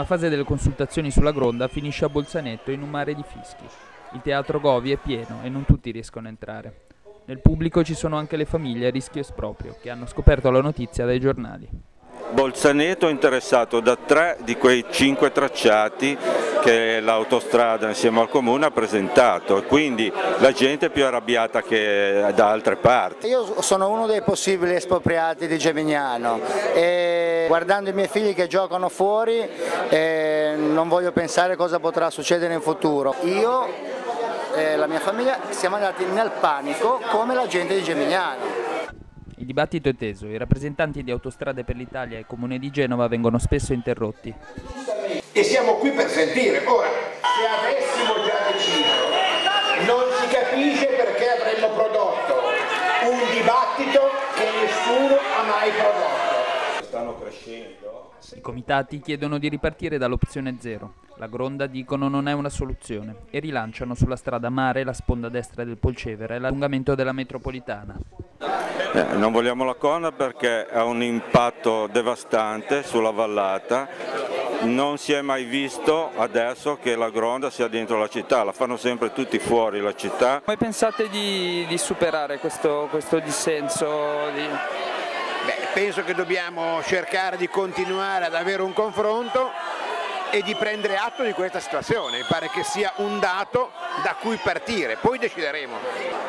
prima fase delle consultazioni sulla Gronda finisce a Bolzaneto in un mare di fischi. Il teatro Govi è pieno e non tutti riescono a entrare. Nel pubblico ci sono anche le famiglie a rischio esproprio, che hanno scoperto la notizia dai giornali. Bolzaneto è interessato da 3 di quei 5 tracciati che l'autostrada insieme al comune ha presentato, e quindi la gente è più arrabbiata che da altre parti. Io sono uno dei possibili espropriati di Gemignano e guardando i miei figli che giocano fuori non voglio pensare cosa potrà succedere in futuro. Io e la mia famiglia siamo andati nel panico come la gente di Gemignano. Il dibattito è teso, i rappresentanti di Autostrade per l'Italia e Comune di Genova vengono spesso interrotti. E siamo qui per sentire. Ora, se avessimo già deciso, non si capisce perché avremmo prodotto un dibattito che nessuno ha mai prodotto. Stanno crescendo. I comitati chiedono di ripartire dall'opzione zero. La Gronda, dicono, non è una soluzione e rilanciano sulla strada Mare la sponda destra del Polcevera e l'allungamento della metropolitana. Non vogliamo la Conda perché ha un impatto devastante sulla vallata. Non si è mai visto adesso che la Gronda sia dentro la città, la fanno sempre tutti fuori la città. Come pensate di superare questo dissenso? Penso che dobbiamo cercare di continuare ad avere un confronto e di prendere atto di questa situazione. Mi pare che sia un dato da cui partire, poi decideremo.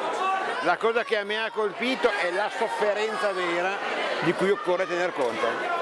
La cosa che a me ha colpito è la sofferenza vera di cui occorre tener conto.